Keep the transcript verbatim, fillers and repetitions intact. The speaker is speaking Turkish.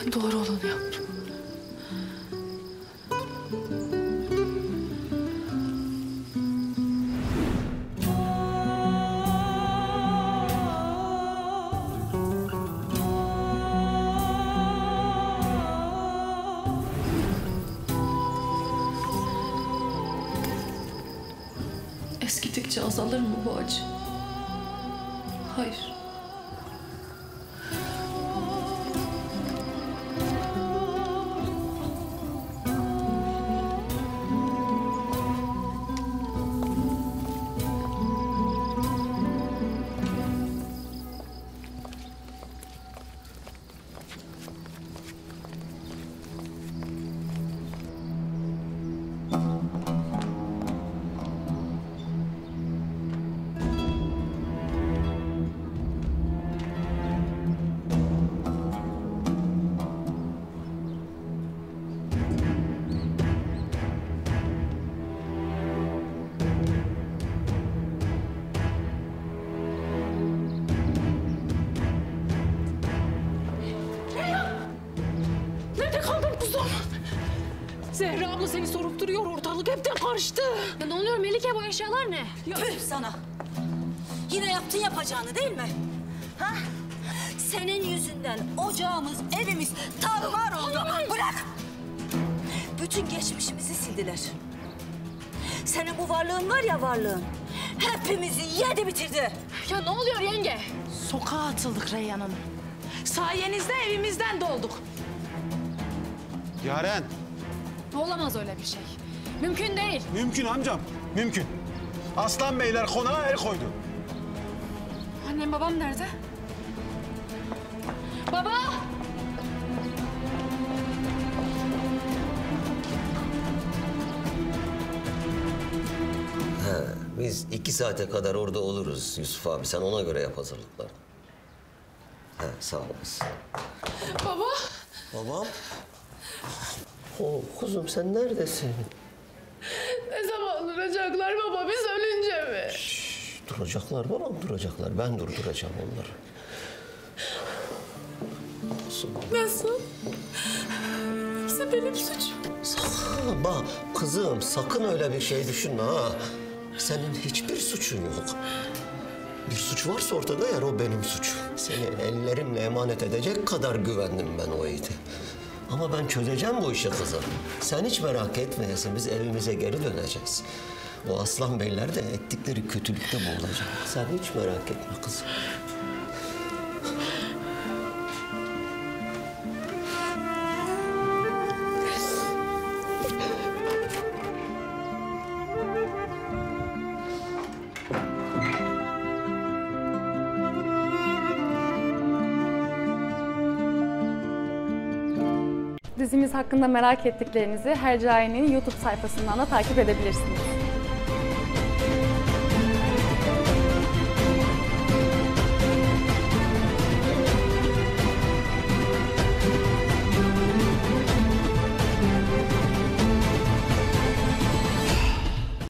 Ben doğru olanı yaptım. Eskidikçe azalır mı bu acı? Hayır. Zehra abla seni sorup duruyor, ortalık hepten karıştı. Ya ne oluyor Melike, bu eşyalar ne? Ya. Tüh sana! Yine yaptın yapacağını değil mi? Ha? Senin yüzünden ocağımız, evimiz tarumar oldu. Hayır. Bırak! Bütün geçmişimizi sildiler. Senin bu varlığın var ya varlığın, hepimizi yedi bitirdi. Ya ne oluyor yenge? Sokağa atıldık Reyhan Hanım. Sayenizde evimizden dolduk. Yaren. Olamaz öyle bir şey. Mümkün değil. Mümkün amcam, mümkün. Aslan Beyler konağa el koydu. Annem babam nerede? Baba! He, biz iki saate kadar orada oluruz Yusuf abi. Sen ona göre yap hazırlıklar. He, sağ olasın. Baba! Babam? Oh, kuzum sen neredesin? Ne zaman duracaklar baba, biz ölünce mi? Şşş, duracaklar babam, duracaklar. Ben durduracağım onları. Kuzum. Nasıl? Hepsi benim suçum. Sakın bak kızım, sakın öyle bir şey düşünme ha. Senin hiçbir suçun yok. Bir suç varsa ortada eğer o benim suçum. Seni ellerimle emanet edecek kadar güvendim ben o yiğide. Ama ben çözeceğim bu işi kızım. Sen hiç merak etmeyesin, biz evimize geri döneceğiz. O aslan beyler de ettikleri kötülükte boğulacak. Sen hiç merak etme kızım. Dizimiz hakkında merak ettiklerinizi Hercai'nin YouTube sayfasından da takip edebilirsiniz.